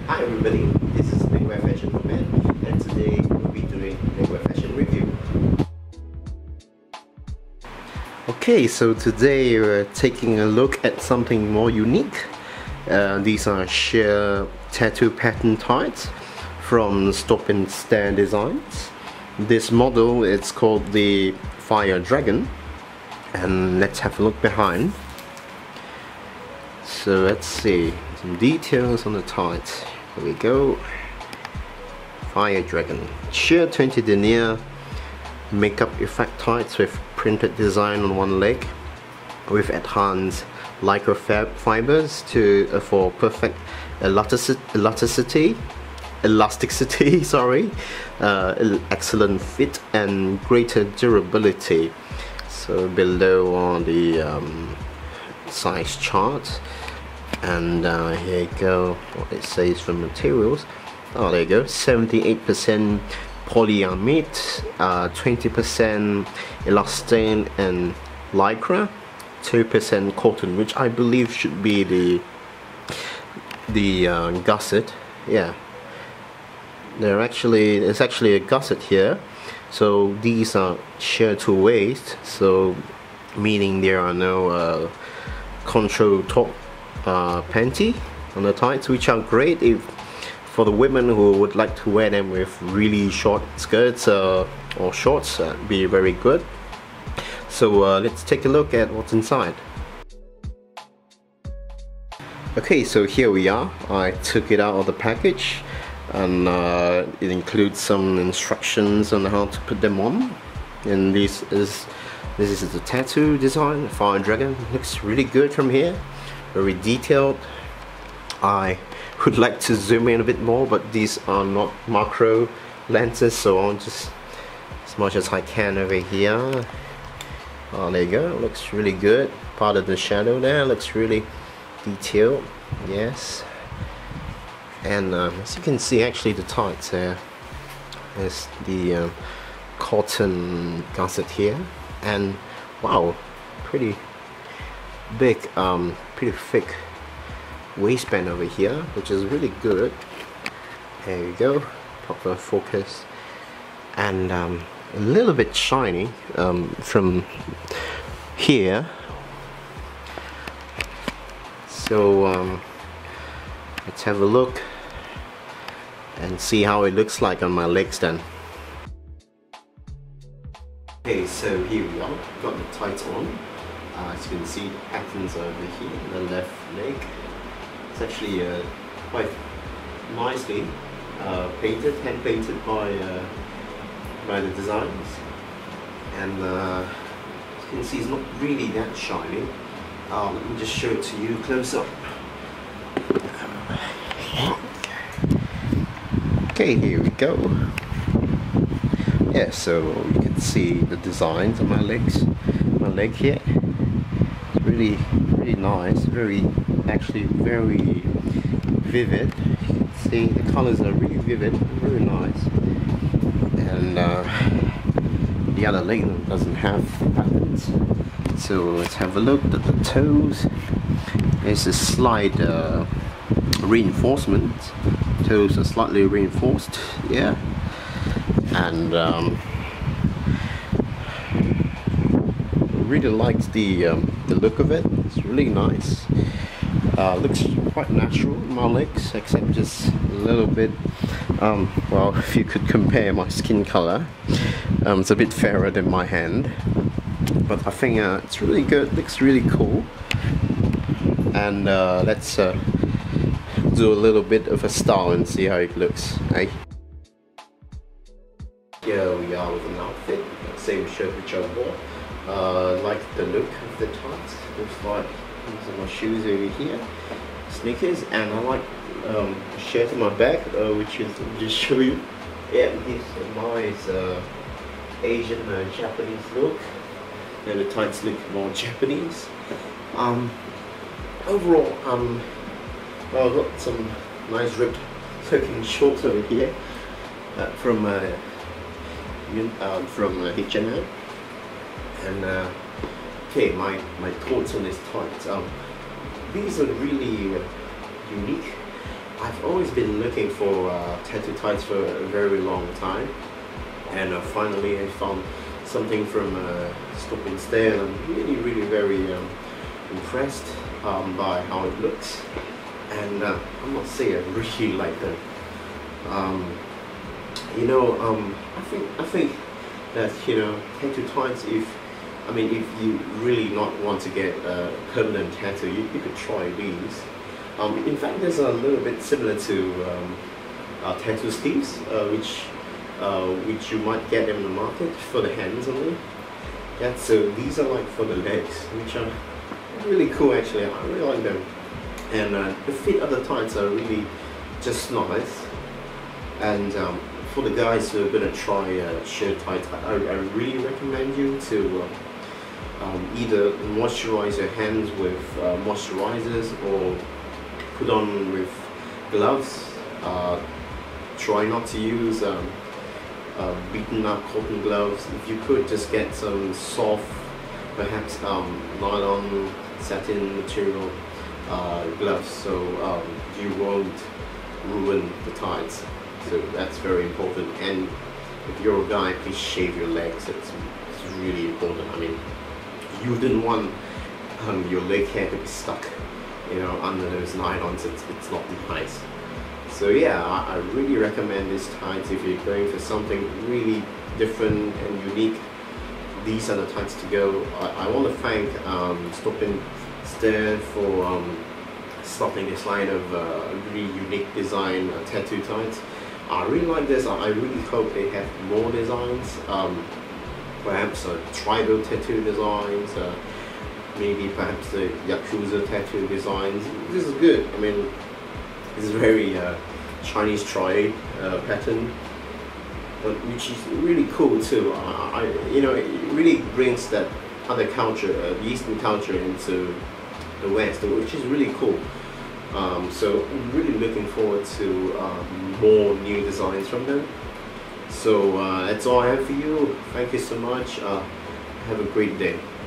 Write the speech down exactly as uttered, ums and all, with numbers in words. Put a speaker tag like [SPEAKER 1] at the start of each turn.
[SPEAKER 1] Hi everybody, this is Legwear Fashion For Men, and today we'll be doing Legwear Fashion Review. Okay, so today we're taking a look at something more unique. Uh, these are sheer tattoo pattern tights from Stop and Stare Designs. This model is called the Fire Dragon, and let's have a look behind. So let's see some details on the tights. Here we go. Fire Dragon, sheer twenty denier makeup effect tights with printed design on one leg, with enhanced lycra fibers to uh, for perfect elasticity, elasticity. Sorry, uh, excellent fit and greater durability. So below are the um, size chart. And uh, here you go, what it says for materials. Oh, there you go, seventy-eight percent polyamide, uh, twenty percent elastane and lycra, two percent cotton, which I believe should be the the uh, gusset. Yeah, they're actually there's actually a gusset here. So these are sheer to waist, so meaning there are no uh, control top Uh, panty on the tights, which are great if for the women who would like to wear them with really short skirts uh, or shorts. Uh, be very good. So uh, let's take a look at what's inside. Okay, so here we are. I took it out of the package, and uh, it includes some instructions on how to put them on. And this is this is the tattoo design. Fire Dragon looks really good from here. Very detailed. I would like to zoom in a bit more, but these are not macro lenses, so I'll just as much as I can over here. Oh, there you go. Looks really good. Part of the shadow there looks really detailed. Yes. And um, as you can see, actually the tights there is the uh, cotton gusset here, and wow, pretty big, um, pretty thick waistband over here, which is really good. There you go, proper focus, and um, a little bit shiny um, from here. So um, let's have a look and see how it looks like on my legs then. Okay, so here we are, got the tights on. Uh, as you can see, the patterns over here on the left leg. It's actually uh, quite nicely uh, painted, hand painted by uh, by the designers. And uh, as you can see, it's not really that shiny. Uh, let me just show it to you close up. Okay, here we go. Yeah, so you can see the designs on my legs, my leg here. Really, really nice. Very, actually, very vivid. You can see the colors are really vivid, very nice. And uh, the other leg doesn't have patterns. So let's have a look at the toes. There's a slight uh, reinforcement. Toes are slightly reinforced, yeah. And um, really liked the um, the look of it. It's really nice. Uh, looks quite natural in my legs, except just a little bit. Um, well, if you could compare my skin color, um, it's a bit fairer than my hand. But I think uh, it's really good. Looks really cool. And uh, let's uh, do a little bit of a style and see how it looks. Eh? Here we are with an outfit, same shirt which I wore. Uh, like the look of the tights. Looks like these are my shoes over here, sneakers, and I like um, the shirt in my back, uh, which is, let me just show you. Yeah, this mine is uh, Asian uh, Japanese look. And the tights look more Japanese. Um, overall, um, well, I've got some nice ripped looking shorts over here uh, from uh, uh, from uh, H and M. And uh, okay, my, my thoughts on this tights. Um, these are really uh, unique I've always been looking for uh, tattoo tights for a very long time, and uh, finally I found something from uh, Stop and Stare, and I'm really really very um, impressed um, by how it looks, and uh, I must say I really like them. Um, you know, um, I think I think that, you know, tattoo tights, if I mean if you really not want to get a permanent tattoo, you, you could try these. Um, in fact, there's a little bit similar to um, uh, tattoo sleeves, uh, which uh, which you might get in the market for the hands only. Yeah, so these are like for the legs, which are really cool actually. I really like them, and uh, the fit of the tights are really just nice. And um, for the guys who are gonna try uh, sheer tights, I, I really recommend you to uh, um, either moisturize your hands with uh, moisturizers or put on with gloves. Uh, try not to use um, uh, beaten up cotton gloves. If you could, just get some soft, perhaps um, nylon, satin material uh, gloves, so um, you won't ruin the tights. So that's very important. And if you're a guy, please shave your legs. It's, it's really important. I mean, you didn't want um, your leg hair to be stuck, you know, under those nylons. It's, it's not nice. So yeah, I, I really recommend this tights if you're going for something really different and unique. These are the tights to go. I, I want to thank um, Stop and Stare for um, starting this line of uh, really unique design uh, tattoo tights. I really like this. I really hope they have more designs, um, perhaps uh, tribal tattoo designs, uh, maybe perhaps the Yakuza tattoo designs. This is good. I mean, it's a very uh, Chinese triad uh, pattern, but which is really cool too. I, I, you know, it really brings that other culture, uh, the Eastern culture, into the West, which is really cool. Um, so I'm really looking forward to um, more new designs from them. So uh, that's all I have for you. Thank you so much. Uh, have a great day.